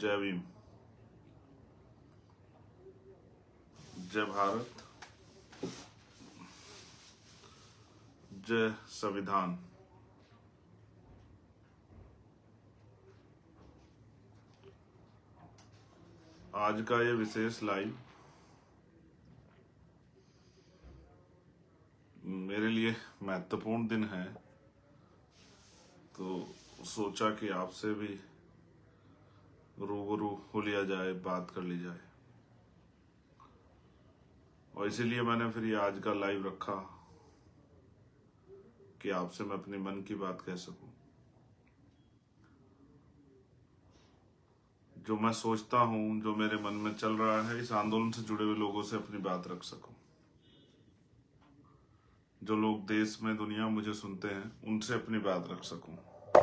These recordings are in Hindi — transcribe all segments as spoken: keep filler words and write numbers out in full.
जय भीम, जय भारत, जय संविधान। आज का ये विशेष लाइव मेरे लिए महत्वपूर्ण दिन है, तो सोचा कि आपसे भी रूबरू हो लिया जाए, बात कर ली जाए, और इसीलिए मैंने फिर ये आज का लाइव रखा कि आपसे मैं अपने मन की बात कह सकूं, जो मैं सोचता हूं, जो मेरे मन में चल रहा है, इस आंदोलन से जुड़े हुए लोगों से अपनी बात रख सकूं। जो लोग देश में, दुनिया में मुझे सुनते हैं, उनसे अपनी बात रख सकूं।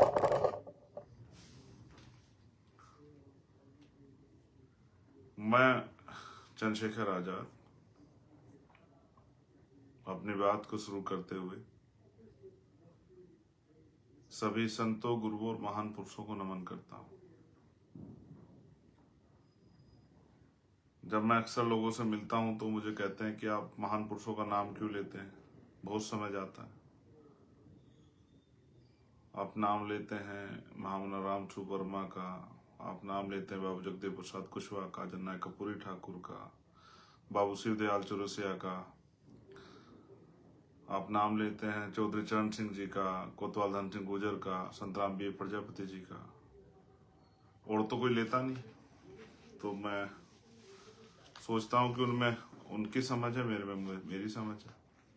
मैं चंद्रशेखर आजाद अपनी बात को शुरू करते हुए सभी संतों, गुरुओं और महान पुरुषों को नमन करता हूं। जब मैं अक्सर लोगों से मिलता हूं तो मुझे कहते हैं कि आप महान पुरुषों का नाम क्यों लेते हैं, बहुत समय जाता है। आप नाम लेते हैं महामना रामचू वर्मा का, आप नाम लेते हैं बाबू जगदेव प्रसाद कुशवाहा का, जननायक कपूरी ठाकुर का, बाबू शिवदयाल चौरसिया का, आप नाम लेते हैं चौधरी चरण सिंह जी का, कोतवाल धन सिंह गुर्जर का, संतराम बी प्रजापति जी का, और तो कोई लेता नहीं। तो मैं सोचता हूं कि उनमें उनकी समझ है, मेरे में मेरी समझ है।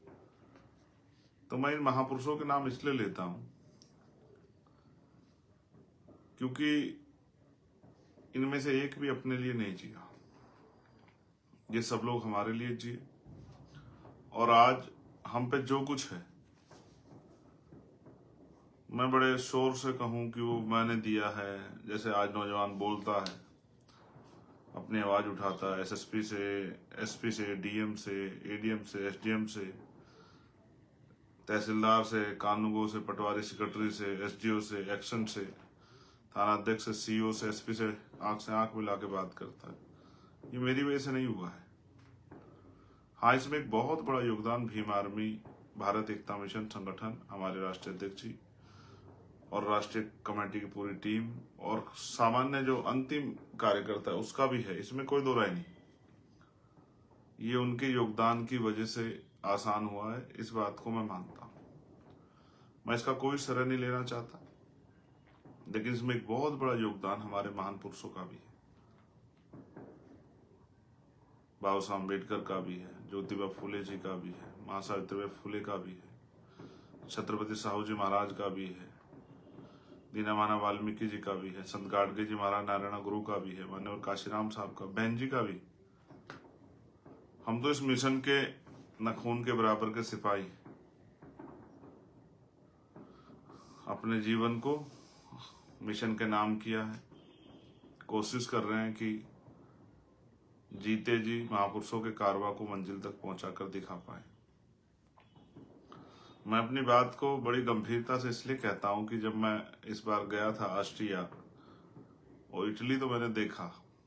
तो मैं इन महापुरुषों के नाम इसलिए लेता हूं क्योंकि इनमें से एक भी अपने लिए नहीं जिया, ये सब लोग हमारे लिए जिए, और आज हम पे जो कुछ है, मैं बड़े शोर से कहूं कि वो मैंने दिया है। जैसे आज नौजवान बोलता है, अपनी आवाज उठाता है, एसएसपी से, एसपी से, डीएम से, एडीएम से, एसडीएम से, तहसीलदार से, कानूनगो से, पटवारी सेक्रेटरी से, एसडीओ से, एक्शन से, थाना अध्यक्ष से, सीओ से, एसपी से आंख से आंख मिला के बात करता है। ये मेरी वजह से नहीं हुआ है। हाँ, इसमें एक बहुत बड़ा योगदान भीम आर्मी, भारत एकता मिशन संगठन, हमारे राष्ट्रीय अध्यक्ष जी और राष्ट्रीय कमेटी की पूरी टीम और सामान्य जो अंतिम कार्यकर्ता है उसका भी है, इसमें कोई दो राय नहीं। ये उनके योगदान की वजह से आसान हुआ है, इस बात को मैं मानता हूं। मैं इसका कोई श्रेय नहीं लेना चाहता, लेकिन इसमें एक बहुत बड़ा योगदान हमारे महान पुरुषों का भी है। बाबा साहब अम्बेडकर का भी है, ज्योतिबा फुले जी का भी है, मां सावित्रीबाई फुले का भी है, छत्रपति साहू जी महाराज का भी है, दीनमाना वाल्मीकि जी का भी है, संत गाडगे जी महाराज नारायण गुरु का भी है, मान्यवर काशीराम साहब का, बहन जी का भी। हम तो इस मिशन के न खून के बराबर के सिपाही, अपने जीवन को मिशन के नाम किया है, कोशिश कर रहे हैं कि जीते जी महापुरुषों के कारवा को मंजिल तक पहुंचाकर दिखा पाए। मैं अपनी बात को बड़ी गंभीरता से इसलिए कहता हूं कि जब मैं इस बार गया था ऑस्ट्रिया और इटली, तो मैंने देखा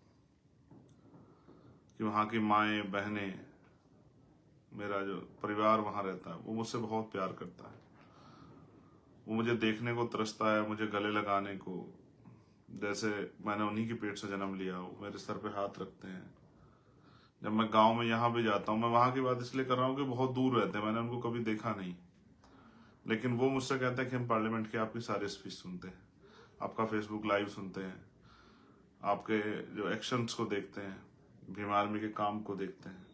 कि वहां की माएं, बहनें, मेरा जो परिवार वहां रहता है, वो मुझसे बहुत प्यार करता है। वो मुझे देखने को तरसता है, मुझे गले लगाने को, जैसे मैंने उन्हीं की पेट से जन्म लिया। वो मेरे सर पे हाथ रखते हैं। जब मैं गांव में यहाँ भी जाता हूँ, मैं वहां की बात इसलिए कर रहा हूँ कि बहुत दूर रहते हैं, मैंने उनको कभी देखा नहीं, लेकिन वो मुझसे कहते हैं कि हम पार्लियामेंट के आपकी सारे स्पीच सुनते हैं, आपका फेसबुक लाइव सुनते हैं, आपके जो एक्शंस को देखते हैं, भीम आर्मी के काम को देखते हैं।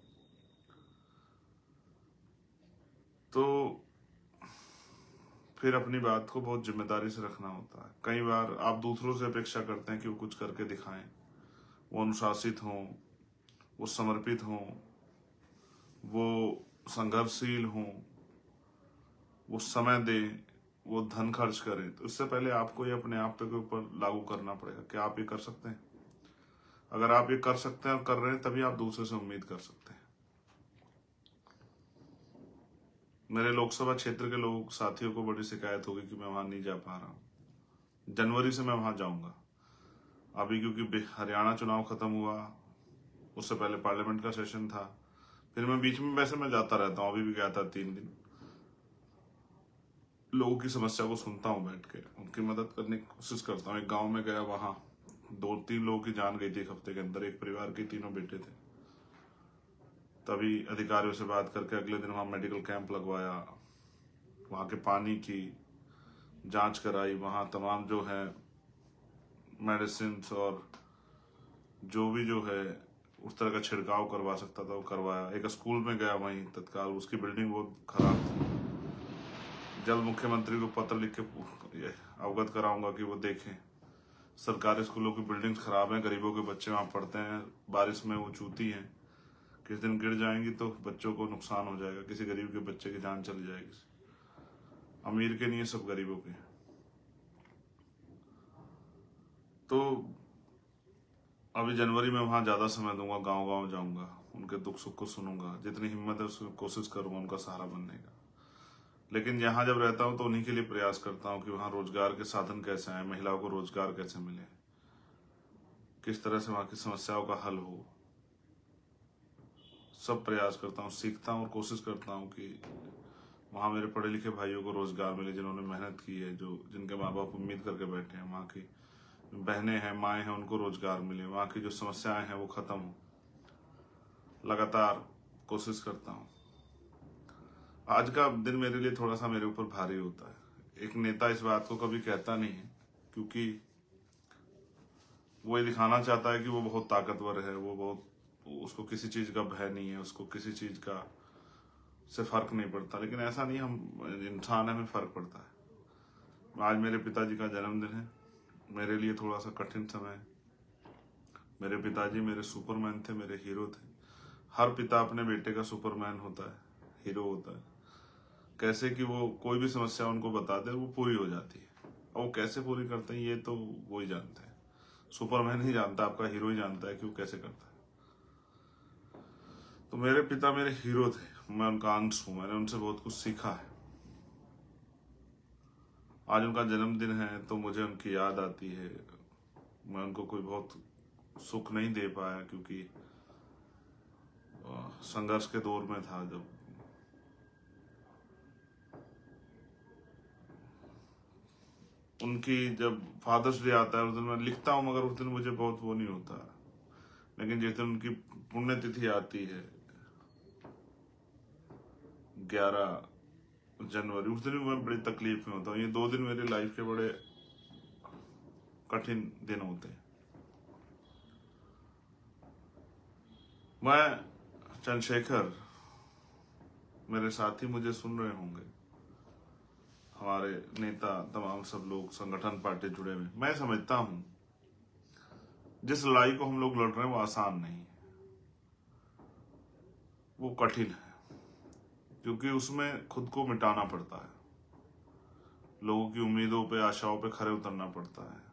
तो फिर अपनी बात को बहुत जिम्मेदारी से रखना होता है। कई बार आप दूसरों से अपेक्षा करते हैं कि वो कुछ करके दिखाएं, वो अनुशासित हों, वो समर्पित हों, वो संघर्षशील हों, वो समय दें, वो धन खर्च करें। तो इससे पहले आपको ये अपने आप के ऊपर लागू करना पड़ेगा कि आप ये कर सकते हैं। अगर आप ये कर सकते हैं और कर रहे हैं, तभी आप दूसरे से उम्मीद कर सकते हैं। मेरे लोकसभा क्षेत्र के लोग, साथियों को बड़ी शिकायत होगी कि मैं वहां नहीं जा पा रहा हूं। जनवरी से मैं वहां जाऊंगा। अभी क्योंकि हरियाणा चुनाव खत्म हुआ, उससे पहले पार्लियामेंट का सेशन था, फिर मैं बीच में वैसे मैं जाता रहता हूँ, अभी भी गया था तीन दिन, लोगों की समस्या को सुनता हूँ बैठ के, उनकी मदद करने की कोशिश करता हूँ। एक गांव में गया, वहां दो तीन लोगों की जान गई थी एक हफ्ते के अंदर, एक परिवार के तीनों बेटे थे। तभी अधिकारियों से बात करके अगले दिन वहां मेडिकल कैंप लगवाया, वहां के पानी की जांच कराई, वहां तमाम जो है मेडिसिन और जो भी जो है उस तरह का छिड़काव करवा सकता था वो करवाया। एक स्कूल में गया वहीं तत्काल, उसकी बिल्डिंग बहुत खराब थी, जल्द मुख्यमंत्री को पत्र लिख के अवगत कराऊंगा कि वो देखें। सरकारी स्कूलों की बिल्डिंग्स खराब हैं, गरीबों के बच्चे वहां पढ़ते हैं, बारिश में वो चूती हैं, किस दिन गिर जाएंगी तो बच्चों को नुकसान हो जाएगा, किसी गरीब के बच्चे की जान चली जाएगी। अमीर के नहीं है, सब गरीबों के। तो अभी जनवरी में वहां ज्यादा समय दूंगा, गांव गांव जाऊंगा, उनके दुख सुख को सुनूंगा, जितनी हिम्मत है उसकी कोशिश करूंगा उनका सहारा बनने का। लेकिन यहाँ जब रहता हूँ तो उन्हीं के लिए प्रयास करता हूँ कि वहाँ रोजगार के साधन कैसे आए, महिलाओं को रोजगार कैसे मिले, किस तरह से वहाँ की समस्याओं का हल हो, सब प्रयास करता हूँ, सीखता हूँ और कोशिश करता हूँ कि वहाँ मेरे पढ़े लिखे भाइयों को रोजगार मिले, जिन्होंने मेहनत की है, जो जिनके माँ बाप उम्मीद करके बैठे हैं, वहाँ की बहनें हैं, माएँ हैं, उनको रोजगार मिले, वहाँ की जो समस्याएं हैं वो खत्म हो। लगातार कोशिश करता हूँ। आज का दिन मेरे लिए थोड़ा सा मेरे ऊपर भारी होता है। एक नेता इस बात को कभी कहता नहीं है, क्योंकि वो ये दिखाना चाहता है कि वो बहुत ताकतवर है, वो बहुत, उसको किसी चीज का भय नहीं है, उसको किसी चीज का से फर्क नहीं पड़ता। लेकिन ऐसा नहीं, हम इंसान है, हमें फर्क पड़ता है। आज मेरे पिताजी का जन्मदिन है, मेरे लिए थोड़ा सा कठिन समय है। मेरे पिताजी मेरे सुपरमैन थे, मेरे हीरो थे। हर पिता अपने बेटे का सुपरमैन होता है, हीरो होता है। कैसे कि वो कोई भी समस्या उनको बता दे, वो पूरी हो जाती है। और वो कैसे पूरी करते हैं ये तो वो ही जानते हैं, सुपरमैन ही जानता है, आपका हीरो ही जानता है कि वो कैसे करता है। तो मेरे पिता मेरे हीरो थे, मैं उनका अंश हूं, मैंने उनसे बहुत कुछ सीखा है। आज उनका जन्मदिन है तो मुझे उनकी याद आती है। मैं उनको कोई बहुत सुख नहीं दे पाया, क्योंकि संघर्ष के दौर में था। जब उनकी जब फादर्स डे आता है उस दिन मैं लिखता हूँ, मगर उस दिन मुझे बहुत वो नहीं होता। लेकिन जिस दिन उनकी पुण्यतिथि आती है ग्यारह जनवरी, उस दिन भी मैं बड़ी तकलीफ में होता हूँ। ये दो दिन मेरी लाइफ के बड़े कठिन दिन होते हैं। मैं चंद्रशेखर, मेरे साथी मुझे सुन रहे होंगे, हमारे नेता, तमाम सब लोग संगठन पार्टी जुड़े हुए, मैं समझता हूं जिस लड़ाई को हम लोग लड़ रहे हैं वो आसान नहीं है, वो कठिन है, क्योंकि उसमें खुद को मिटाना पड़ता है, लोगों की उम्मीदों पे, आशाओं पे खरे उतरना पड़ता है।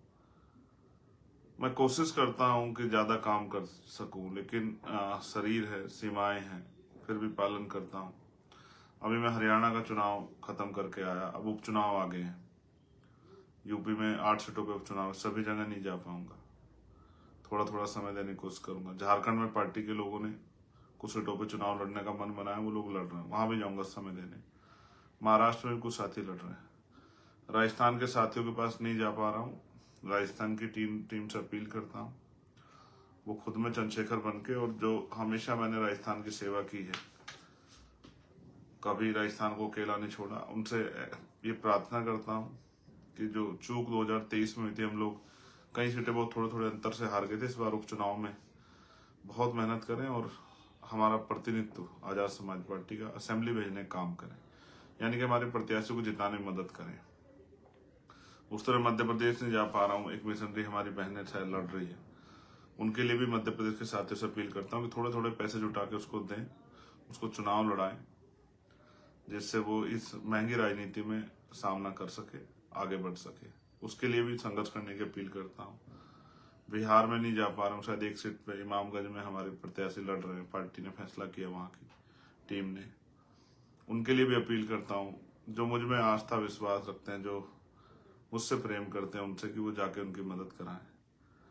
मैं कोशिश करता हूं कि ज्यादा काम कर सकूं, लेकिन आ, शरीर है, सीमाएं हैं, फिर भी पालन करता हूं। अभी मैं हरियाणा का चुनाव खत्म करके आया, अब उपचुनाव आ गए हैं। यूपी में आठ सीटों पे उपचुनाव, सभी जगह नहीं जा पाऊंगा, थोड़ा थोड़ा समय देने की कोशिश करूंगा। झारखंड में पार्टी के लोगों ने कुछ सीटों पे चुनाव लड़ने का मन बनाया, वो लोग लड़ रहे हैं, वहां भी जाऊंगा समय देने। महाराष्ट्र में कुछ साथी लड़ रहे हैं, राजस्थान के साथियों के पास नहीं जा पा रहा हूँ। राजस्थान की टीम टीम से अपील करता हूँ, वो खुद में चंद्रशेखर बन के, और जो हमेशा मैंने राजस्थान की सेवा की है, कभी राजस्थान को अकेला नहीं छोड़ा, उनसे ये प्रार्थना करता हूँ कि जो चूक दो हज़ार तेईस में हुई थी, हम लोग कई सीटें बहुत थोड़े थोड़े अंतर से हार गए थे, इस बार उपचुनाव में बहुत मेहनत करें और हमारा प्रतिनिधित्व आजाद समाज पार्टी का असेंबली भेजने का काम करें, यानी कि हमारे प्रत्याशियों को जिताने में मदद करें। उस तरह मध्य प्रदेश नहीं जा पा रहा हूँ, एक मिशनरी हमारी बहनें शायद लड़ रही है, उनके लिए भी मध्य प्रदेश के साथियों से अपील करता हूँ कि थोड़े थोड़े पैसे जुटा के उसको दें, उसको चुनाव लड़ाएं, जिससे वो इस महंगी राजनीति में सामना कर सके, आगे बढ़ सके। उसके लिए भी संघर्ष करने की अपील करता हूँ। बिहार में नहीं जा पा रहा हूँ, शायद एक सीट पे इमामगंज में हमारे प्रत्याशी लड़ रहे हैं, पार्टी ने फैसला किया, वहां की टीम ने, उनके लिए भी अपील करता हूँ। जो मुझ में आस्था विश्वास रखते हैं, जो मुझसे प्रेम करते हैं, उनसे कि वो जाके उनकी मदद कराएं।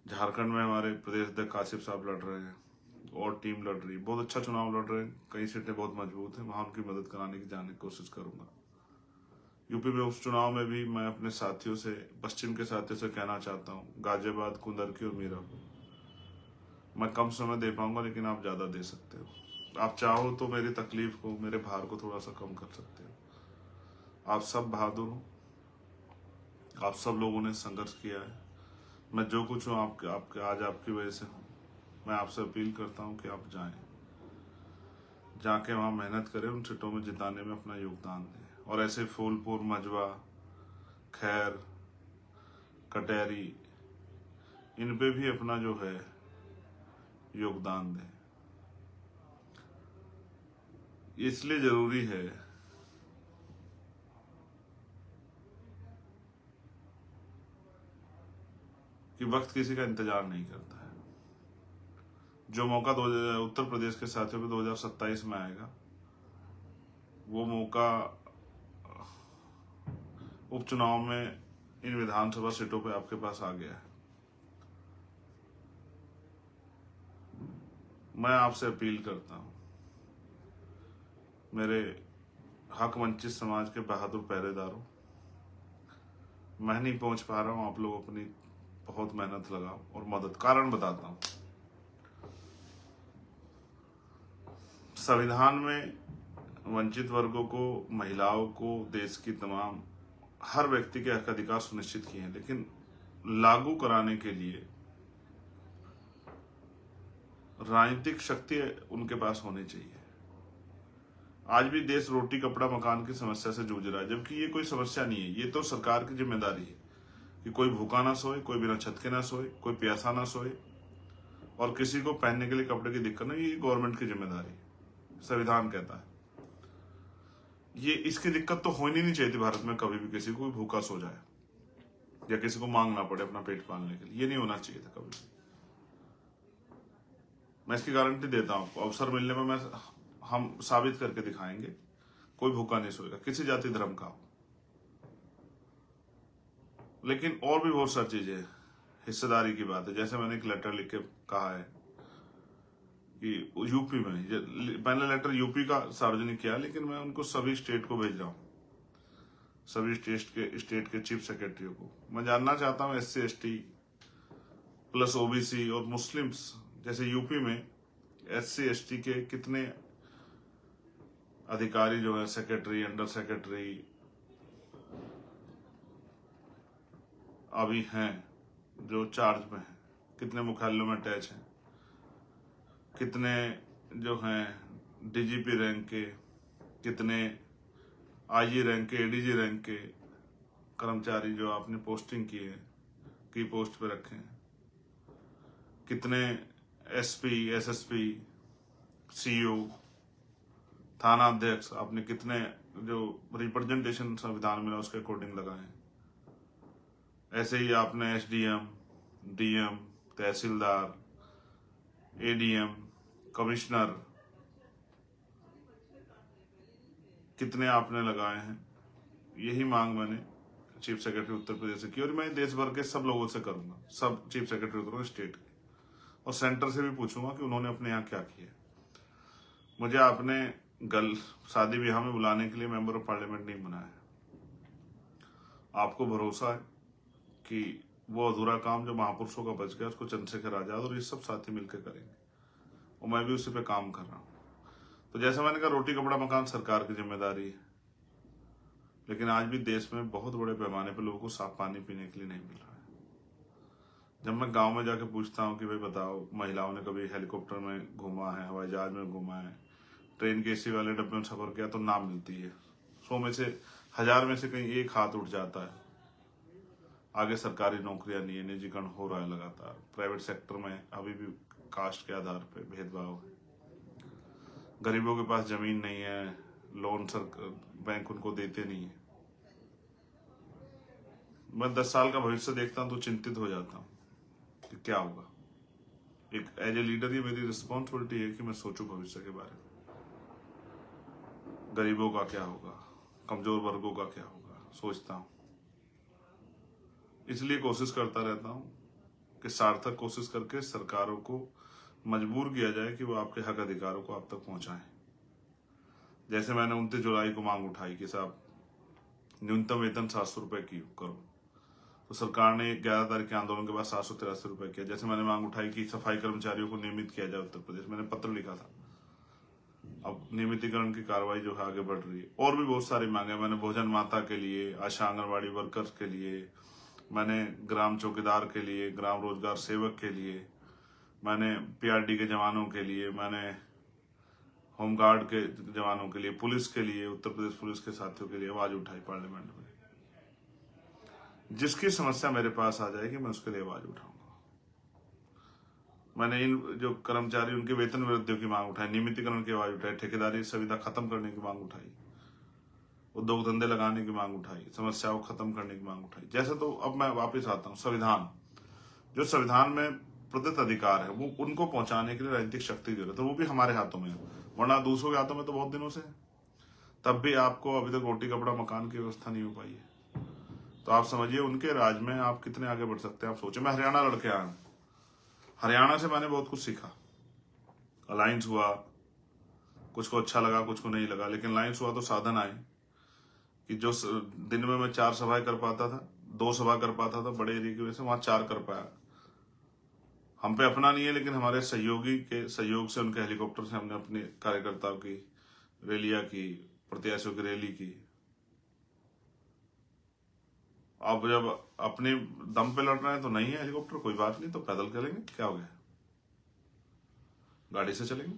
झारखंड में हमारे प्रदेश अध्यक्ष काशिफ साहब लड़ रहे हैं और टीम लड़ रही है, बहुत अच्छा चुनाव लड़ रहे हैं, कई सीटें बहुत मजबूत हैं, वहां उनकी मदद कराने की जाने की कोशिश करूंगा। यूपी में उपचुनाव में भी मैं अपने साथियों से, पश्चिम के साथियों से कहना चाहता हूँ, गाजियाबाद, कुंदरकी और मीरापुर मैं कम समय दे पाऊंगा, लेकिन आप ज्यादा दे सकते हो। आप चाहो तो मेरी तकलीफ को, मेरे भार को थोड़ा सा कम कर सकते हो। आप सब बहादुर हो, आप सब लोगों ने संघर्ष किया है। मैं जो कुछ हूँ आपके आपके आज आपकी वजह से हूँ। मैं आपसे अपील करता हूँ कि आप जाएं, जाके वहां मेहनत करें, उन सीटों में जिताने में अपना योगदान दें। और ऐसे फूलपुर, मजवा, खैर, कटहरी, इन पे भी अपना जो है योगदान दें। इसलिए जरूरी है कि वक्त किसी का इंतजार नहीं करता है। जो मौका दो उत्तर प्रदेश के साथियों को दो हजार सत्ताईस में आएगा, वो मौका उपचुनाव में इन विधानसभा सीटों पे आपके पास आ गया है। मैं आपसे अपील करता हूं, मेरे हक वंचित समाज के बहादुर पहरेदारों, मैं नहीं पहुंच पा रहा हूं, आप लोग अपनी बहुत मेहनत लगाओ और मदद। कारण बताता हूं, संविधान में वंचित वर्गों को, महिलाओं को, देश की तमाम हर व्यक्ति के हक अधिकार सुनिश्चित किए हैं, लेकिन लागू कराने के लिए राजनीतिक शक्ति उनके पास होनी चाहिए। आज भी देश रोटी, कपड़ा, मकान की समस्या से जूझ रहा है, जबकि ये कोई समस्या नहीं है। ये तो सरकार की जिम्मेदारी है कि कोई भूखा ना सोए, कोई बिना छत के ना सोए, कोई प्यासा ना सोए, और किसी को पहनने के लिए कपड़े की दिक्कत नहीं। ये गवर्नमेंट की जिम्मेदारी है, संविधान कहता है। ये इसकी दिक्कत तो होनी नहीं चाहिए थी भारत में, कभी भी किसी को भूखा सो जाए या किसी को मांगना पड़े अपना पेट पालने के लिए। ये नहीं होना चाहिए था कभी भी। मैं इसकी गारंटी देता हूं, अवसर मिलने में मैं हम साबित करके दिखाएंगे, कोई भूखा नहीं सोएगा, किसी जाति धर्म का हो। लेकिन और भी बहुत सारी चीजें, हिस्सेदारी की बात है। जैसे मैंने एक लेटर लिख के कहा है कि यूपी में, मैंने लेटर यूपी का सार्वजनिक किया, लेकिन मैं उनको सभी स्टेट को भेज रहा हूं, सभी स्टेट के स्टेट के चीफ सेक्रेटरियों को। मैं जानना चाहता हूं S C S T plus OBC और मुस्लिम्स, जैसे यूपी में एस सी एस टी के कितने अधिकारी जो है, सेक्रेटरी, अंडर सेक्रेटरी अभी हैं जो चार्ज में हैं, कितने मुख्यालयों में अटैच हैं, कितने जो हैं डीजीपी रैंक के, कितने आईजी रैंक के, एडीजी रैंक के कर्मचारी जो आपने पोस्टिंग की है, की पोस्ट पे रखे हैं, कितने एसपी, एसएसपी, सीओ, थाना अध्यक्ष आपने कितने जो रिप्रेजेंटेशन संविधान में उसके अकॉर्डिंग लगाए। ऐसे ही आपने एसडीएम, डीएम, तहसीलदार, एडीएम, कमिश्नर कितने आपने लगाए हैं। यही मांग मैंने चीफ सेक्रेटरी उत्तर प्रदेश से की, और मैं देश भर के सब लोगों से करूंगा, सब चीफ सेक्रेटरी करूंगा स्टेट के, और सेंटर से भी पूछूंगा कि उन्होंने अपने यहाँ क्या किया। मुझे आपने गल शादी ब्याह में बुलाने के लिए मेंबर ऑफ पार्लियामेंट नहीं बनाया। आपको भरोसा है कि वो अधूरा काम जो महापुरुषों का बच गया उसको चंद्रशेखर आजाद और ये सब साथी मिलकर करेंगे, और मैं भी उसी पे काम कर रहा हूँ। तो जैसे मैंने कहा, रोटी, कपड़ा, मकान सरकार की जिम्मेदारी है, लेकिन आज भी देश में बहुत बड़े पैमाने पर लोगों को साफ पानी पीने के लिए नहीं मिल रहा है। जब मैं गांव में जाके पूछता हूँ कि भाई बताओ, महिलाओं ने कभी हेलीकॉप्टर में घूमा है, हवाई जहाज में घूमा है, ट्रेन के एसी वाले डब्बे में सफर किया, तो ना मिलती है। सौ में से, हजार में से कहीं एक हाथ उठ जाता है। आगे सरकारी नौकरियां नहीं है, निजीकरण हो रहा है लगातार। प्राइवेट सेक्टर में अभी भी कास्ट के आधार पर भेदभाव है। गरीबों के पास जमीन नहीं है, लोन सर बैंक उनको देते नहीं है। मैं दस साल का भविष्य देखता हूं तो चिंतित हो जाता हूं कि क्या होगा। एक एज ए लीडर, ये मेरी रिस्पॉन्सिबिलिटी है कि मैं सोचूं भविष्य के बारे में। गरीबों का क्या होगा, कमजोर वर्गों का क्या होगा, सोचता हूं। इसलिए कोशिश करता रहता हूं कि सार्थक कोशिश करके सरकारों को मजबूर किया जाए कि वो आपके हक अधिकारों को आप तक पहुंचाएं। जैसे मैंने उनतीस जुलाई को मांग उठाई कि साहब न्यूनतम वेतन सात सौ रुपए की करो, तो सरकार ने ग्यारह तारीख के आंदोलन के बाद सात सौ तिरासी रुपए किया। जैसे मैंने मांग उठाई कि सफाई कर्मचारियों को नियमित किया जाए उत्तर प्रदेश, मैंने पत्र लिखा था। अब नियमितीकरण की कार्रवाई जो है आगे बढ़ रही है। और भी बहुत सारी मांगे मैंने, भोजन माता के लिए, आशा आंगनबाड़ी वर्कर्स के लिए, मैंने ग्राम चौकीदार के लिए, ग्राम रोजगार सेवक के लिए, मैंने पीआरडी के जवानों के लिए, मैंने होमगार्ड के जवानों के लिए, पुलिस के लिए, उत्तर प्रदेश पुलिस के साथियों के लिए आवाज उठाई पार्लियामेंट में। जिसकी समस्या मेरे पास आ जाएगी मैं उसके लिए आवाज उठाऊंगा। मैंने इन जो कर्मचारी उनके वेतन वृद्धि की मांग उठाई, नियमितीकरण की आवाज उठाई, ठेकेदारी सुविधा खत्म करने की मांग उठाई, उद्योग धंधे लगाने की मांग उठाई, समस्याओं को खत्म करने की मांग उठाई। जैसे तो अब मैं वापस आता हूँ, संविधान, जो संविधान में प्रदत्त अधिकार है वो उनको पहुंचाने के लिए राजनीतिक शक्ति की जरूरत है, वो भी हमारे हाथों में है, वरना दूसरों के हाथों में तो बहुत दिनों से है। तब भी आपको अभी तक रोटी कपड़ा मकान की व्यवस्था नहीं हो पाई है। तो आप समझिए उनके राज में आप कितने आगे बढ़ सकते हैं। आप सोचे, मैं हरियाणा लड़के आया हूं, हरियाणा से मैंने बहुत कुछ सीखा। अलायंस हुआ, कुछ को अच्छा लगा कुछ को नहीं लगा, लेकिन अलायंस हुआ तो साधन आए कि जो दिन में मैं चार सभाएं कर पाता था, दो सभा कर पाता था बड़े एरिया की वजह से, वहां चार कर पाया। हम पे अपना नहीं है, लेकिन हमारे सहयोगी के सहयोग से, उनके हेलीकॉप्टर से हमने अपने कार्यकर्ताओं की रैलियां की, प्रत्याशियों की रैली की। अब जब अपने दम पे लड़ रहे हैं तो नहीं है हेलीकॉप्टर, कोई बात नहीं, तो पैदल चलेंगे, क्या हो गया, गाड़ी से चलेंगे,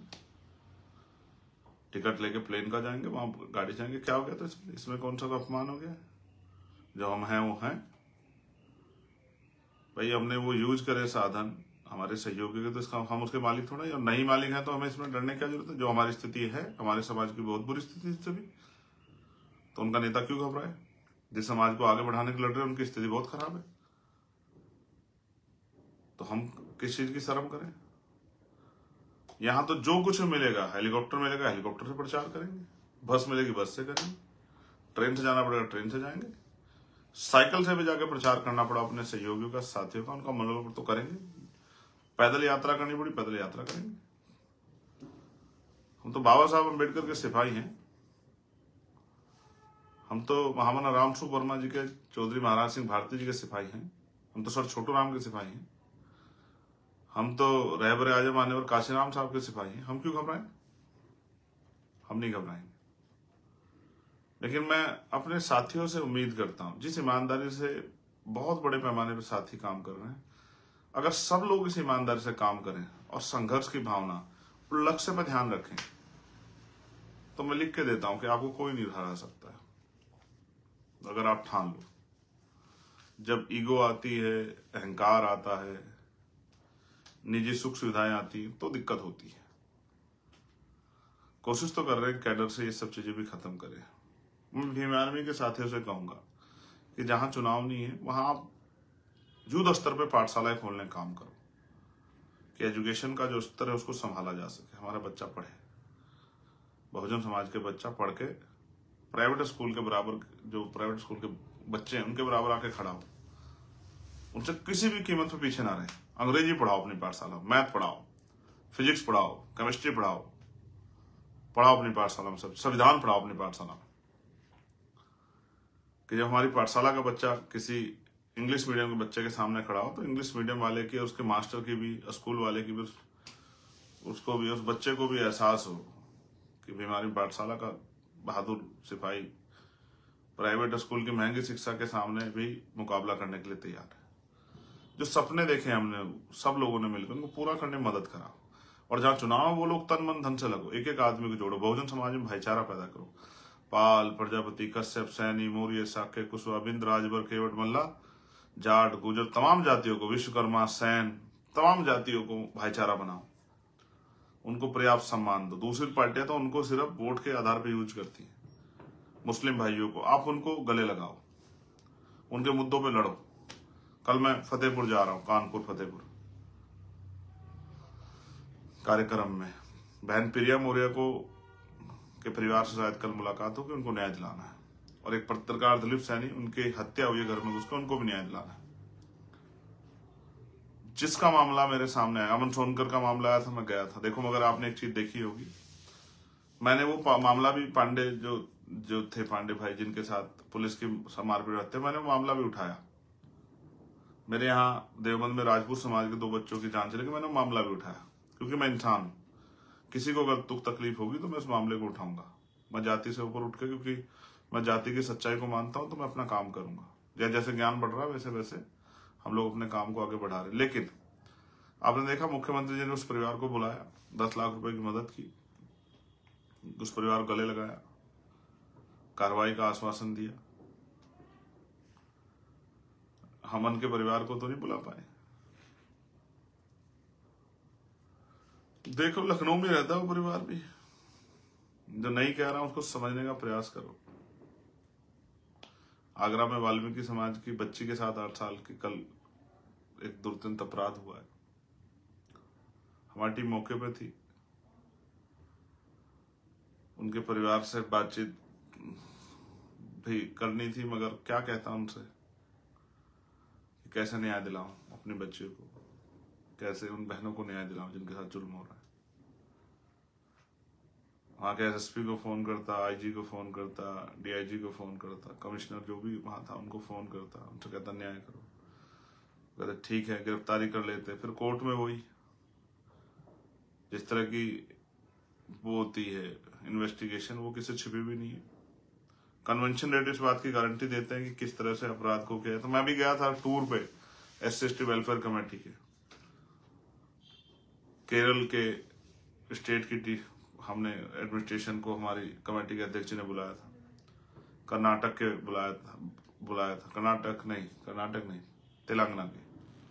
टिकट लेके प्लेन का जाएंगे, वहां गाड़ी जाएंगे, क्या हो गया। तो इसमें कौन सा अपमान हो गया? जो हम हैं वो हैं भाई, हमने वो यूज करे साधन हमारे सहयोगी के, तो इसका हम उसके मालिक थोड़ा, और नहीं मालिक है तो हमें इसमें डरने क्या जरूरत है। जो हमारी स्थिति है, हमारे समाज की बहुत बुरी स्थिति इससे भी, तो उनका नेता क्यों घबराए? जिस समाज को आगे बढ़ाने के लड़ रहे हैं उनकी स्थिति बहुत खराब है, तो हम किस चीज की शर्म करें? यहां तो जो कुछ मिलेगा, हेलीकॉप्टर मिलेगा हेलीकॉप्टर से प्रचार करेंगे, बस मिलेगी बस से करेंगे, ट्रेन से जाना पड़ेगा ट्रेन से जाएंगे, साइकिल से भी जाके प्रचार करना पड़ा अपने सहयोगियों का, साथियों का, उनका मनोबल तो करेंगे, पैदल यात्रा करनी पड़ी पैदल यात्रा करेंगे। हम तो बाबा साहब अम्बेडकर के सिपाही हैं, हम तो महामना रामस्वरूप वर्मा जी के, चौधरी महाराज सिंह भारती जी के सिपाही हैं, हम तो सर छोटू राम के सिपाही हैं, हम तो रहबर आजम आने और काशीराम साहब के सिपाही हैं। हम क्यों घबराएं? हम नहीं घबराएंगे। लेकिन मैं अपने साथियों से उम्मीद करता हूं, जिस ईमानदारी से बहुत बड़े पैमाने पर साथी काम कर रहे हैं, अगर सब लोग इस ईमानदारी से काम करें और संघर्ष की भावना और लक्ष्य पर ध्यान रखें, तो मैं लिख के देता हूं कि आपको कोई नहीं हरा सकता है, अगर आप ठान लो। जब ईगो आती है, अहंकार आता है, निजी सुख सुविधाएं आती हैं, तो दिक्कत होती है। कोशिश तो कर रहे हैं कैडर से ये सब चीजें भी खत्म करें। मैं भीम आर्मी के साथियों से कहूंगा कि जहां चुनाव नहीं है वहां आप युद्ध स्तर पे पाठशालाएं खोलने का काम करो, कि एजुकेशन का जो स्तर है उसको संभाला जा सके, हमारा बच्चा पढ़े, बहुजन समाज के बच्चा पढ़ के प्राइवेट स्कूल के बराबर, जो प्राइवेट स्कूल के बच्चे हैं उनके बराबर आके खड़ा हो, उनसे किसी भी कीमत पर पीछे ना रहे। अंग्रेजी पढ़ाओ अपनी पाठशाला, मैथ पढ़ाओ, फिजिक्स पढ़ाओ, केमिस्ट्री पढ़ाओ, पढ़ाओ अपनी पाठशाला में, सब संविधान पढ़ाओ अपनी पाठशाला में। कि जब हमारी पाठशाला का बच्चा किसी इंग्लिश मीडियम के बच्चे के सामने खड़ा हो, तो इंग्लिश मीडियम वाले की, उसके मास्टर की भी, स्कूल वाले की भी, उसको भी, उस बच्चे को भी एहसास हो कि भी हमारी पाठशाला का बहादुर सिपाही प्राइवेट स्कूल की महंगी शिक्षा के सामने भी मुकाबला करने के लिए तैयार है। जो सपने देखे हमने सब लोगों ने मिलकर, उनको पूरा करने में मदद कराओ, और जहां चुनाव वो लोग तन मन धन से लगो, एक एक आदमी को जोड़ो, बहुजन समाज में भाईचारा पैदा करो। पाल, प्रजापति, कश्यप, सैनी, मौर्य, शाक्य, कुशवा, बिंद, राजभर, केवट, मल्ला, जाट, गुजर, तमाम जातियों को, विश्वकर्मा, सैन, तमाम जातियों को भाईचारा बनाओ, उनको पर्याप्त सम्मान दो। दूसरी पार्टियां तो उनको सिर्फ वोट के आधार पर यूज करती हैं। मुस्लिम भाइयों को आप उनको गले लगाओ, उनके मुद्दों पे लड़ो। कल मैं फतेहपुर जा रहा हूं, कानपुर फतेहपुर कार्यक्रम में बहन प्रिया मौर्य को के परिवार से शायद कल मुलाकात होगी, उनको न्याय दिलाना है। और एक पत्रकार दिलीप सैनी, उनकी हत्या हुई है घर में घुसकर, उनको भी न्याय दिलाना है। जिसका मामला मेरे सामने आया, अमन सोनकर का मामला आया था, मैं गया था। देखो, मगर आपने एक चीज देखी होगी, मैंने वो मामला भी, पांडे जो जो थे, पांडे भाई जिनके साथ पुलिस की मारपीट रहते, मैंने वो मामला भी उठाया। मेरे यहाँ देवबंद में राजपूत समाज के दो बच्चों की जान चली, मैंने वो मामला भी उठाया, क्योंकि मैं इंसान हूं। किसी को अगर दुख तकलीफ होगी तो मैं उस मामले को उठाऊंगा, मैं जाति से ऊपर उठ के, क्योंकि मैं जाति की सच्चाई को मानता हूं, तो मैं अपना काम करूंगा। या जैसे ज्ञान बढ़ रहा है वैसे वैसे हम लोग अपने काम को आगे बढ़ा रहे। लेकिन आपने देखा, मुख्यमंत्री जी ने उस परिवार को बुलाया, दस लाख रुपए की मदद की, उस परिवार को गले लगाया, कार्रवाई का आश्वासन दिया। हमन के परिवार को तो नहीं बुला पाए। देखो, लखनऊ में रहता है वो परिवार भी। जो नहीं कह रहा हूं उसको समझने का प्रयास करो। आगरा में वाल्मीकि समाज की बच्ची के साथ आठ साल की कल एक दुर्दांत अपराध हुआ है। हमारी टीम मौके पे थी, उनके परिवार से बातचीत भी करनी थी, मगर क्या कहता उनसे, कैसे न्याय दिलाऊं अपने बच्चे को, कैसे उन बहनों को न्याय दिलाऊं जिनके साथ जुल्म हो रहा है। वहां के एसएसपी को फोन करता, आईजी को फोन करता, डीआईजी को फोन करता, कमिश्नर जो भी वहां था उनको फोन करता, उनसे कहता न्याय करो। कहते ठीक है, गिरफ्तारी कर लेते। फिर कोर्ट में वही जिस तरह की वो होती है इन्वेस्टिगेशन, वो किसी छिपी भी नहीं है। कन्वेंशन रेट इस बात की गारंटी देते हैं कि किस तरह से अपराध को किया। तो मैं भी गया था टूर पे S C S T welfare committee के, केरल के स्टेट की टी हमने एडमिनिस्ट्रेशन को हमारी कमेटी के अध्यक्ष ने बुलाया था, कर्नाटक के बुलाया था बुलाया था कर्नाटक नहीं कर्नाटक नहीं तेलंगाना के,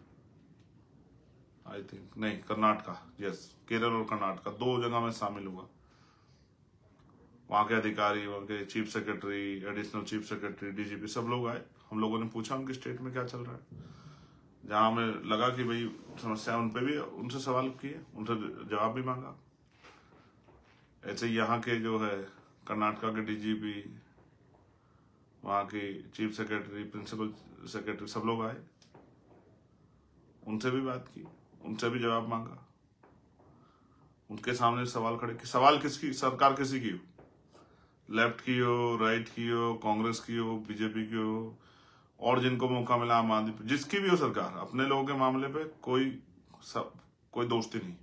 आई थिंक नहीं कर्नाटका, यस, केरल और कर्नाटका दो जगह में शामिल हुआ। वहां के अधिकारी, वहां के chief secretary, additional chief secretary, DGP, सब लोग आए। हम लोगों ने पूछा उनके स्टेट में क्या चल रहा है। जहां हमें लगा कि भाई समस्या, उन पे भी उनसे सवाल किए, उनसे जवाब भी मांगा। ऐसे यहाँ के जो है कर्नाटका के डीजीपी, वहां की चीफ सेक्रेटरी, प्रिंसिपल सेक्रेटरी, सब लोग आए, उनसे भी बात की, उनसे भी जवाब मांगा। उनके सामने सवाल खड़े कि सवाल किसकी, सरकार किसी की हो, लेफ्ट की हो, राइट की हो, कांग्रेस की हो, बीजेपी की हो, और जिनको मौका मिला आम आदमी, जिसकी भी हो सरकार, अपने लोगों के मामले पे कोई सब कोई दोस्ती नहीं।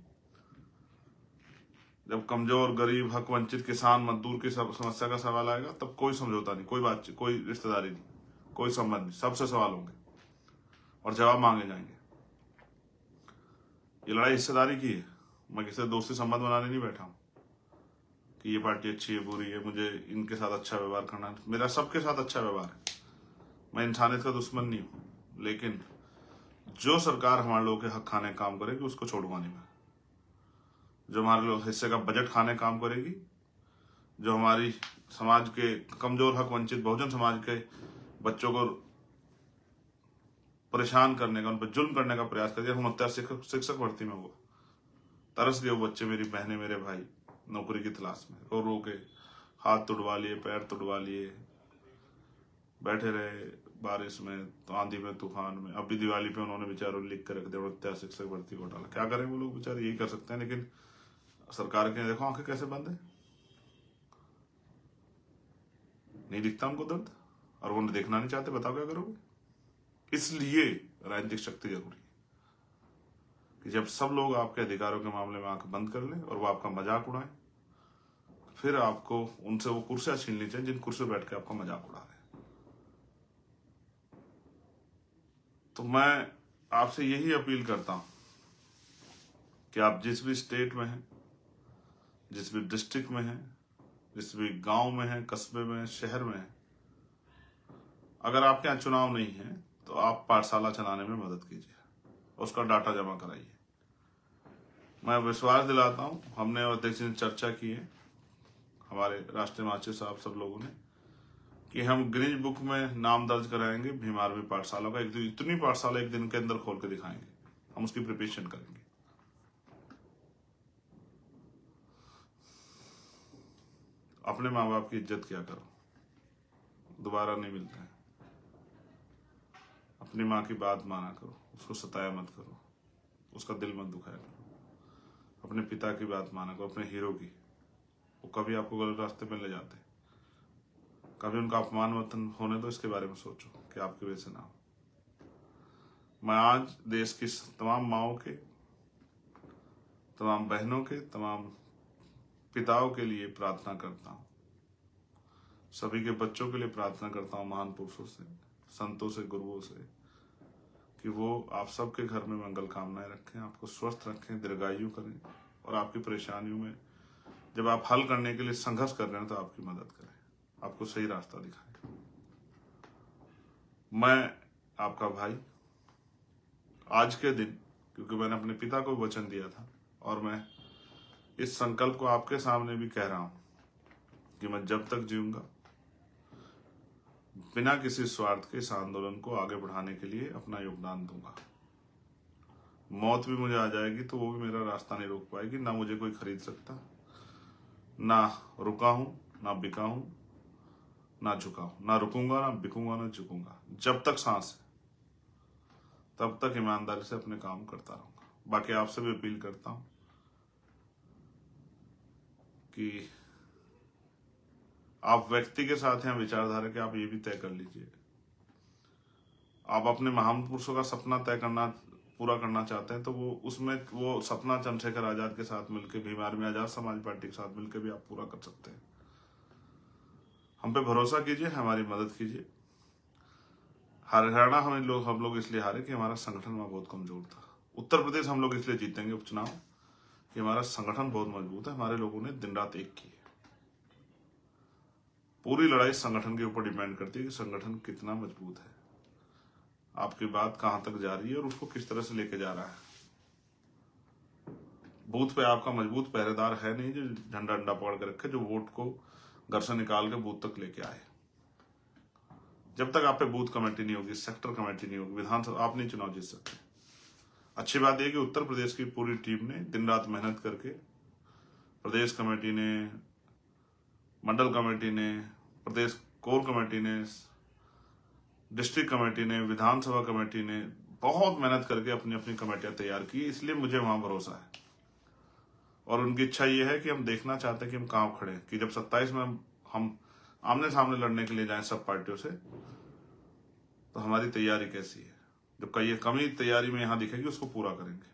जब कमजोर, गरीब, हक वंचित, किसान, मजदूर की सब समस्या का सवाल आएगा तब कोई समझौता नहीं, कोई बातचीत, कोई रिश्तेदारी नहीं, कोई संबंध नहीं, सबसे सवाल होंगे और जवाब मांगे जाएंगे। ये लड़ाई हिस्सेदारी की है। मैं किसी दोस्ती संबंध बनाने नहीं बैठा हूं कि ये पार्टी अच्छी है, बुरी है, मुझे इनके साथ अच्छा व्यवहार करना है। मेरा सबके साथ अच्छा व्यवहार है, मैं इंसानियत का दुश्मन नहीं हूं। लेकिन जो सरकार हमारे लोगों के हक खाने काम करेगी उसको छोड़ूंगा नहीं मैं। जो हमारे लोग हिस्से का बजट खाने काम करेगी, जो हमारी समाज के कमजोर, हक वंचित, बहुजन समाज के बच्चों को परेशान करने का, उन पर जुल्म करने का प्रयास करेगी। हम हत्या शिक्षक शिक्षक भर्ती में हुआ, तरस गए वो बच्चे, मेरी बहनें, मेरे भाई नौकरी की तलाश में, रो रो के हाथ तुड़वा लिए, पैर तुड़वा लिए, बैठे रहे बारिश में, तो आंधी में, तूफान में। अभी दिवाली पे उन्होंने बेचारों लिख कर रख दिया हत्या शिक्षक भर्ती घोटाला। क्या करें वो लोग बेचारे, यही कर सकते हैं। लेकिन सरकार के देखो आंखें कैसे बंद है, नहीं दिखता उनको दर्द, और वो देखना नहीं चाहते। बताओ क्या करोगे। इसलिए राजनीतिक शक्ति जरूरी है कि जब सब लोग आपके अधिकारों के मामले में आंख बंद कर लें और वो आपका मजाक उड़ाएं, फिर आपको उनसे वो कुर्सियां छीननी चाहिए जिन कुर्सियों बैठ के आपका मजाक उड़ा रहे हैं। तो मैं आपसे यही अपील करता हूं कि आप जिस भी स्टेट में हैं, जिस भी डिस्ट्रिक्ट में हैं, जिस भी गांव में हैं, कस्बे में, शहर में हैं, अगर आपके यहाँ चुनाव नहीं है तो आप पाठशाला चलाने में मदद कीजिए, उसका डाटा जमा कराइए। मैं विश्वास दिलाता हूं, हमने और अध्यक्ष ने चर्चा की है, हमारे राष्ट्रीय महासचिव साहब, सब लोगों ने, कि हम गिनीज बुक में नाम दर्ज कराएंगे भीम आर्मी पाठशाला का। एक इतनी पाठशाला एक दिन के अंदर खोल के दिखाएंगे, हम उसकी प्रिपरेशन करेंगे। अपने माँ बाप की इज्जत किया करो, दोबारा नहीं मिलता है। अपनी माँ की बात माना करो, उसको सताया मत करो। उसका दिल मत दुखाया करो। अपने पिता की बात माना करो, अपने हीरो की। वो कभी आपको गलत रास्ते पे ले जाते, कभी उनका अपमान मत होने दो। इसके बारे में सोचो कि आपकी वजह से ना हो। मैं आज देश की तमाम माओं के, तमाम बहनों के, तमाम पिताओं के लिए प्रार्थना करता हूँ। सभी के बच्चों के लिए प्रार्थना करता हूँ, महान पुरुषों से, संतों से, गुरुओं से, कि वो आप सबके घर में मंगल कामनाएं रखें, आपको स्वस्थ रखें, दीर्घायु करें, और आपकी परेशानियों में जब आप हल करने के लिए संघर्ष कर रहे हैं तो आपकी मदद करें, आपको सही रास्ता दिखाएं। मैं आपका भाई आज के दिन, क्योंकि मैंने अपने पिता को वचन दिया था, और मैं इस संकल्प को आपके सामने भी कह रहा हूं कि मैं जब तक जीऊंगा बिना किसी स्वार्थ के इस आंदोलन को आगे बढ़ाने के लिए अपना योगदान दूंगा। मौत भी मुझे आ जाएगी तो वो भी मेरा रास्ता नहीं रोक पाएगी। ना मुझे कोई खरीद सकता, ना रुका हूं, ना बिका हूं, ना झुका हूं, ना रुकूंगा, ना बिकूंगा, ना झुकूंगा। जब तक सांस है तब तक ईमानदारी से अपने काम करता रहूंगा। बाकी आपसे भी अपील करता हूं कि आप व्यक्ति के साथ हैं विचारधारा के, आप ये भी तय कर लीजिए। आप अपने महान पुरुषों का सपना तय करना, पूरा करना चाहते हैं तो वो उसमें वो सपना चंद्रशेखर आजाद के साथ मिलकर, भीम आर्मी आजाद समाज पार्टी के साथ मिलकर भी आप पूरा कर सकते हैं। हम पे भरोसा कीजिए, हमारी मदद कीजिए। हरियाणा हमें लोग हम लोग इसलिए हारे कि हमारा संगठन वहां बहुत कमजोर था। उत्तर प्रदेश हम लोग इसलिए जीतेंगे उपचुनाव कि हमारा संगठन बहुत मजबूत है। हमारे लोगों ने दिन रात एक की है। पूरी लड़ाई संगठन के ऊपर डिपेंड करती है कि संगठन कितना मजबूत है, आपकी बात कहां तक जा रही है और उसको किस तरह से लेके जा रहा है। बूथ पे आपका मजबूत पहरेदार है नहीं जो झंडा डंडा पकड़ के रखे, जो वोट को घर से निकाल के बूथ तक लेके आए। जब तक आप पे बूथ कमेटी नहीं होगी, सेक्टर कमेटी नहीं होगी, विधानसभा आप नहीं चुनाव जीत सकते। अच्छी बात यह कि उत्तर प्रदेश की पूरी टीम ने दिन रात मेहनत करके, प्रदेश कमेटी ने, मंडल कमेटी ने, प्रदेश कोर कमेटी ने, डिस्ट्रिक्ट कमेटी ने, विधानसभा कमेटी ने बहुत मेहनत करके अपनी अपनी कमेटियां तैयार की। इसलिए मुझे वहां भरोसा है, और उनकी इच्छा ये है कि हम देखना चाहते हैं कि हम कहाँ खड़े हैं, कि जब सत्ताईस में हम आमने सामने लड़ने के लिए जाएं सब पार्टियों से, तो हमारी तैयारी कैसी है। जो कई कमी तैयारी में यहां दिखेगी उसको पूरा करेंगे।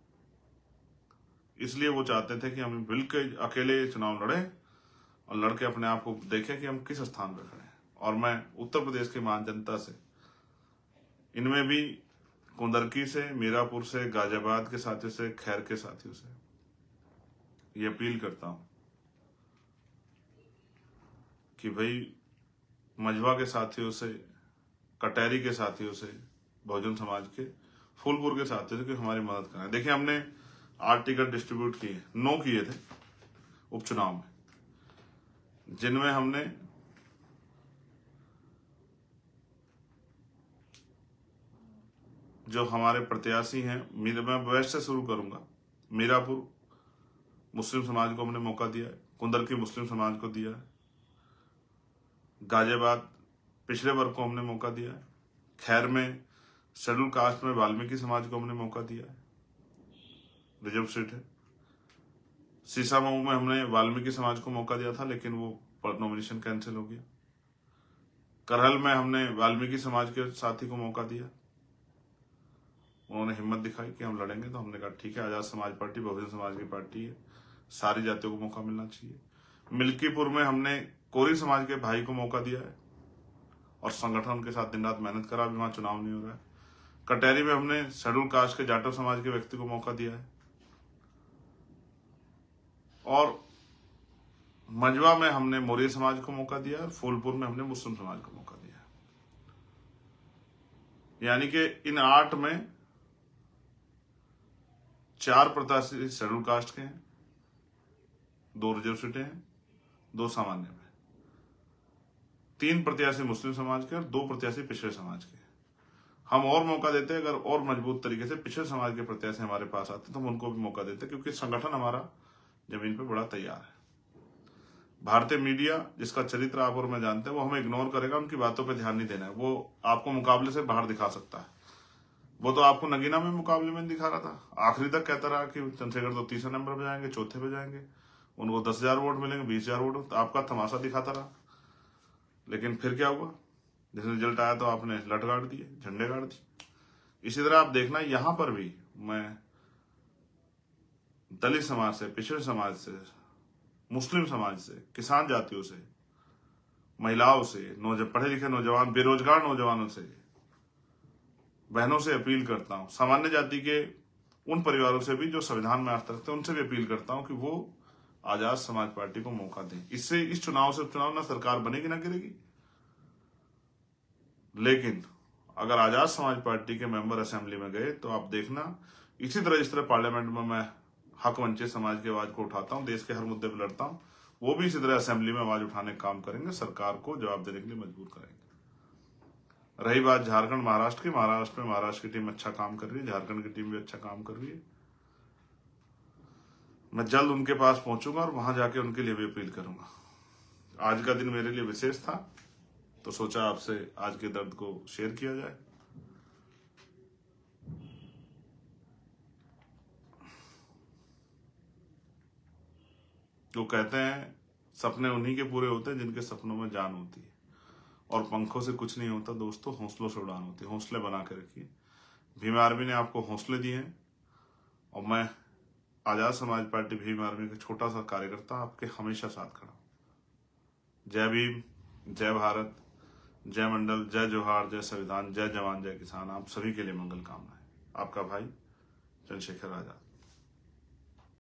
इसलिए वो चाहते थे कि हम मिलकर अकेले चुनाव लड़े और लड़के अपने आप को देखें कि हम किस स्थान पर खड़े हैं। और मैं उत्तर प्रदेश की महान जनता से, इनमें भी कुंदरकी से, मीरापुर से, गाजियाबाद के साथियों से, खैर के साथियों से ये अपील करता हूं कि भाई मझवा के साथियों से, कटहरी के साथियों से, बहुजन समाज के, फूलपुर के साथियों से कि हमारी मदद करें। देखिए हमने आठ टिकट डिस्ट्रीब्यूट किए, नौ किए थे उपचुनाव में, जिनमें हमने जो हमारे प्रत्याशी हैं, मैं वेस्ट से शुरू करूंगा। मीरापुर मुस्लिम समाज को हमने मौका दिया है, कुंदरकी मुस्लिम समाज को दिया है, गाजियाबाद पिछड़े वर्ग को हमने मौका दिया है, खैर में शेड्यूल कास्ट में वाल्मीकि समाज को हमने मौका दिया है, रिजर्व सीट है। सीसामऊ में हमने वाल्मीकि समाज को मौका दिया था लेकिन वो नॉमिनेशन कैंसिल हो गया। करहल में हमने वाल्मीकि समाज के साथी को मौका दिया, उन्होंने हिम्मत दिखाई कि हम लड़ेंगे, तो हमने कहा ठीक है, आजाद समाज पार्टी बहुजन समाज की पार्टी है, सारी जातियों को मौका मिलना चाहिए। मिल्कीपुर में हमने कोरी समाज के भाई को मौका दिया है और संगठन के साथ दिन रात मेहनत करा, अभी वहां चुनाव नहीं हो रहा है। कटहरी में हमने शेड्यूल कास्ट के जाटव समाज के व्यक्ति को मौका दिया है, और मझवा में हमने मौर्य समाज को मौका दिया है, फूलपुर में हमने मुस्लिम समाज को मौका दिया है। यानी कि इन आठ में चार प्रत्याशी शेड्यूल कास्ट के हैं, दो रिजर्व सीटें हैं, दो सामान्य में, तीन प्रत्याशी मुस्लिम समाज के और दो प्रत्याशी पिछड़े समाज के। हम और मौका देते हैं, अगर और मजबूत तरीके से पिछड़े समाज के प्रत्याशी हमारे पास आते तो हम उनको भी मौका देते, क्योंकि संगठन हमारा जमीन पे बड़ा तैयार है। भारतीय मीडिया, जिसका चरित्र आप और मैं जानते हैं, वो हमें इग्नोर करेगा, उनकी बातों पे ध्यान नहीं देना है, वो आपको मुकाबले से बाहर दिखा सकता है। वो तो आपको नगीना में मुकाबले में दिखा रहा था, आखिरी तक कहता रहा कि चंद्रशेखर तो तीसरे नंबर पे जाएंगे, चौथे पे जाएंगे, उनको दस हजार वोट मिलेंगे, बीस हजार वोट, तो आपका तमाशा दिखाता रहा। लेकिन फिर क्या हुआ, जैसे रिजल्ट आया तो आपने लट गाड़ दिए, झंडे गाड़ दिए। इसी तरह आप देखना यहाँ पर भी मैं दलित समाज से, पिछड़े समाज से, मुस्लिम समाज से, किसान जातियों से, महिलाओं से, नौजवान, पढ़े लिखे नौजवान, बेरोजगार नौजवानों से, बहनों से अपील करता हूं, सामान्य जाति के उन परिवारों से भी जो संविधान में आस्था रखते हैं, उनसे भी अपील करता हूं कि वो आजाद समाज पार्टी को मौका दें। इससे इस चुनाव से उपचुनाव ना सरकार बनेगी ना गिरेगी, लेकिन अगर आजाद समाज पार्टी के मेंबर असेंबली में गए तो आप देखना, इसी तरह जिस तरह पार्लियामेंट में मैं हक वंचित समाज की आवाज को उठाता हूं, देश के हर मुद्दे पर लड़ता हूं, वो भी इसी तरह असेंबली में आवाज उठाने का काम करेंगे, सरकार को जवाब देने के लिए मजबूर करेंगे। रही बात झारखंड महाराष्ट्र की, महाराष्ट्र में महाराष्ट्र की टीम अच्छा काम कर रही है, झारखंड की टीम भी अच्छा काम कर रही है। मैं जल्द उनके पास पहुंचूंगा और वहां जाके उनके लिए भी अपील करूंगा। आज का दिन मेरे लिए विशेष था, तो सोचा आपसे आज के दर्द को शेयर किया जाए। तो कहते हैं सपने उन्हीं के पूरे होते हैं जिनके सपनों में जान होती है, और पंखों से कुछ नहीं होता दोस्तों, हौसलों से उड़ान होती है। हौसले बना के रखिए, भीम आर्मी ने आपको हौसले दिए हैं, और मैं आजाद समाज पार्टी भीम आर्मी का छोटा सा कार्यकर्ता आपके हमेशा साथ खड़ा। जय भीम, जय भारत, जय मंडल, जय जोहार, जय संविधान, जय जवान, जय किसान। आप सभी के लिए मंगल कामनाएं। आपका भाई चंद्रशेखर आजाद।